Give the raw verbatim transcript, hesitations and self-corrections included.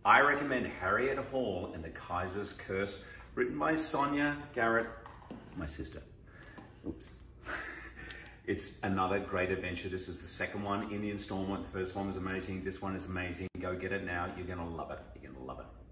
I recommend Harriet Hall and the Kaiser's Curse, written by Sonia Garrett, my sister. Oops. It's another great adventure. This is the second one in the installment. The first one was amazing. This one is amazing. Go get it now. You're gonna love it. You're gonna love it.